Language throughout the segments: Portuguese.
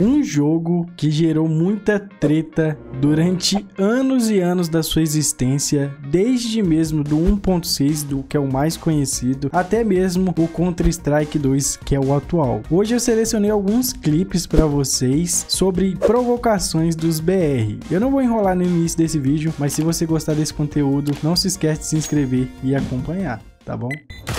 Um jogo que gerou muita treta durante anos e anos da sua existência, desde mesmo do 1.6, do que é o mais conhecido, até mesmo o Counter-Strike 2, que é o atual. Hoje eu selecionei alguns clipes para vocês sobre provocações dos BR. Eu não vou enrolar no início desse vídeo, mas se você gostar desse conteúdo, não se esquece de se inscrever e acompanhar, tá bom?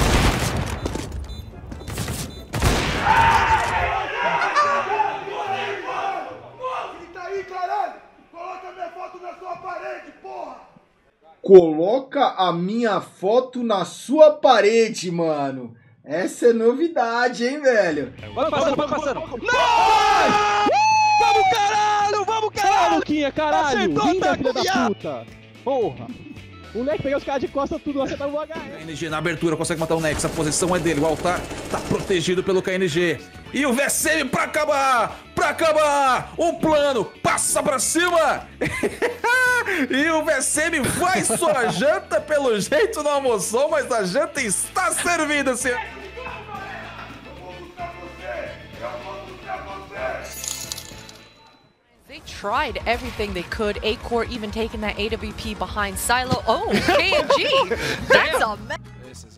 Coloca a minha foto na sua parede, mano. Essa é novidade, hein, velho? Vai passando. Não! Vamos, caralho! Luquinha, caralho! Acertou, Linda, filha tá, da puta! Porra! O Nex pegou os caras de costa tudo, acertava o HR. KNG na abertura, consegue matar o Nex, a posição é dele, o altar tá protegido pelo KNG. E o VSM pra acabar! O plano passa pra cima! E o VSM vai sua janta, pelo jeito não almoçou, mas a janta está servida, senhor. They tried everything they could. A-Core even taking that AWP behind Silo. Oh, KNG! That's a mess.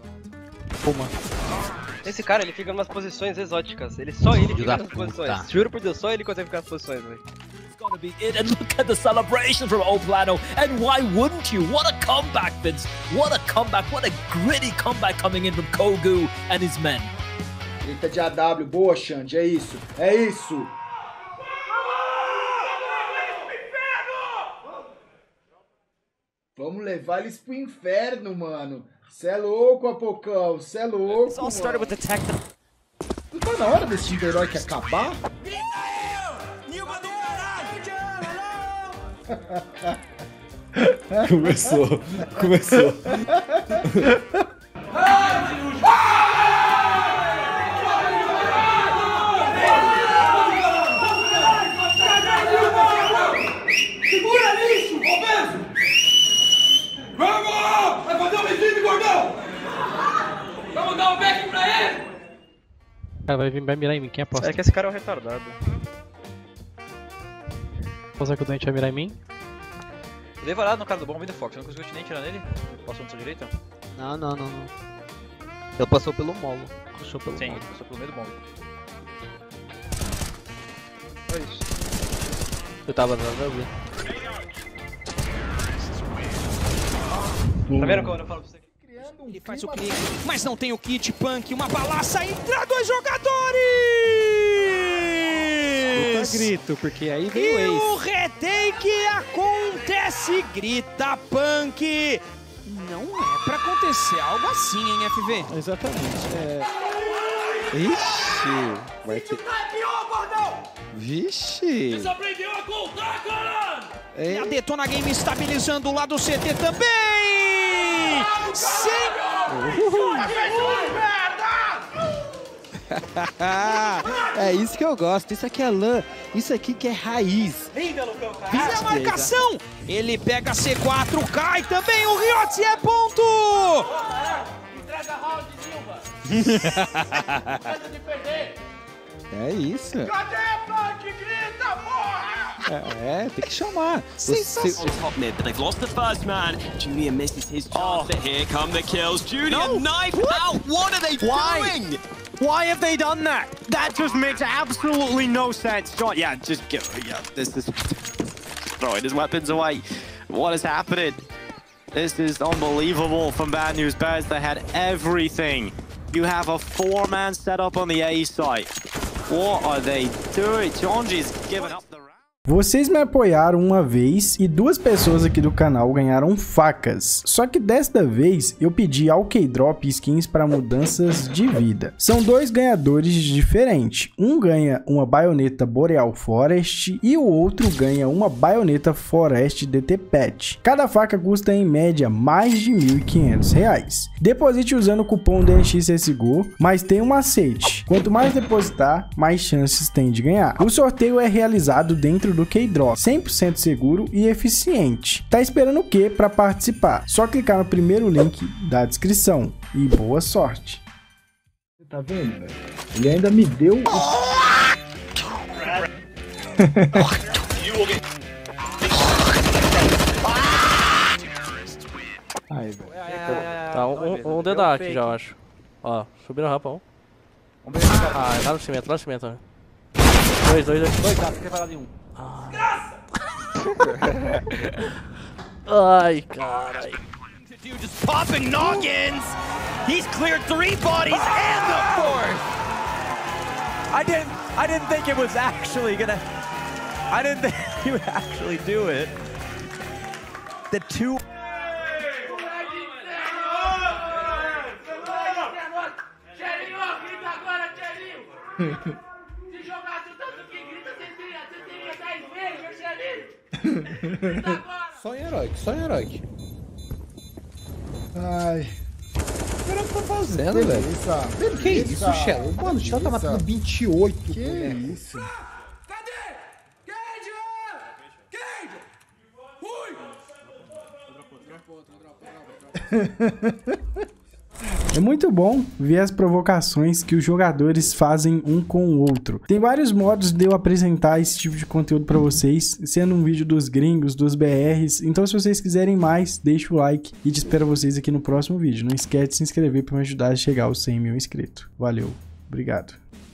Esse cara, ele fica em umas posições exóticas. Ele fica nas posições. Juro por Deus, só ele consegue ficar nas posições, velho. Gonna be it, and look at the celebration from Oplano, and why wouldn't you? What a comeback, Vince! What a comeback! What a gritty comeback coming in from Kogu and his men. Eita de AW, boa, Xande, é isso, é isso. Vamos levar eles pro inferno, mano. Cê é louco, Apocão, cê é louco, It's all started with the tech. Não tá na hora desse time herói que acabar? Começou. Segura lixo, obeso! Vamos! Vai fazer um regime, gordão! Vamos dar um back pra ele! Cara, vai mirar em mim, quem aposta? É que esse cara é um retardado. Aposta que o doente vai mirar em mim? Dei varado no cara do bomb do Fox, eu não conseguiu nem tirar nele. Passou na sua direita? Não. Ele passou pelo molo. Passou pelo Sim, molo. passou pelo meio do bomb. É isso. Eu tava dando a ver. Tá vendo como eu falo pra você? Ele faz o clique, mas não tem o kit, Punk, uma balaça, entra dois jogadores! Grito, porque aí veio E o o Ace. retake acontece, grita Punk! Não é pra acontecer algo assim, hein, FV? Exatamente. Ixi, vai ter... Vixe! Você aprendeu a contar, caralho! E a Detona Game estabilizando o lado CT também! É isso que eu gosto, isso aqui é lã, isso aqui que é raiz. Vira a marcação! Ele pega C4, cai também, o Riot é ponto! Entrega round, Silva! Nada de perder! É isso. Cadê Punk? Grita, porra! Tem que chamar. Top mid, but they've lost the first man. Julian misses his chance, but here come the kills. Julian knife out. What are they doing? Why have they done that? That just makes absolutely no sense. John, yeah, just go. Yeah, this is throwing his weapons away. What is happening? This is unbelievable from Bad News Bears. They had everything. You have a 4-man setup on the A site. What are they doing? Jonji's giving up the round. Vocês me apoiaram uma vez e duas pessoas aqui do canal ganharam facas. Só que desta vez eu pedi ao K-Drop skins para mudanças de vida. São dois ganhadores diferentes. Um ganha uma baioneta Boreal Forest e o outro ganha uma baioneta Forest DT Pet. Cada faca custa em média mais de R$ 1.500. Deposite usando o cupom DNXCSGO, mas tem um macete. Quanto mais depositar, mais chances tem de ganhar. O sorteio é realizado dentro do K-Drop, 100% seguro e eficiente. Tá esperando o que para participar? Só clicar no primeiro link da descrição e boa sorte. Tá vendo, velho? Ele ainda me deu... Ai, velho. Tá, um dedo aqui já, eu acho. Ó, subindo o rapão. Ah, lá no cimento, lá no cimento. Dois. Dois, tá, você quer falar de um. Ai, caralho. Just popping noggins. He's cleared 3 bodies and the 4th. I didn't think it was actually gonna. I didn't think he would actually do it. The 2. Só em herói. Ai. O que tá fazendo, velho? Que isso, Shell? Mano, o Shell tá matando 28. Que isso? É muito bom ver as provocações que os jogadores fazem um com o outro. Tem vários modos de eu apresentar esse tipo de conteúdo pra vocês, sendo um vídeo dos gringos, dos BRs. Então se vocês quiserem mais, deixa o like e te espero vocês aqui no próximo vídeo. Não esquece de se inscrever pra me ajudar a chegar aos 100 mil inscritos. Valeu, obrigado.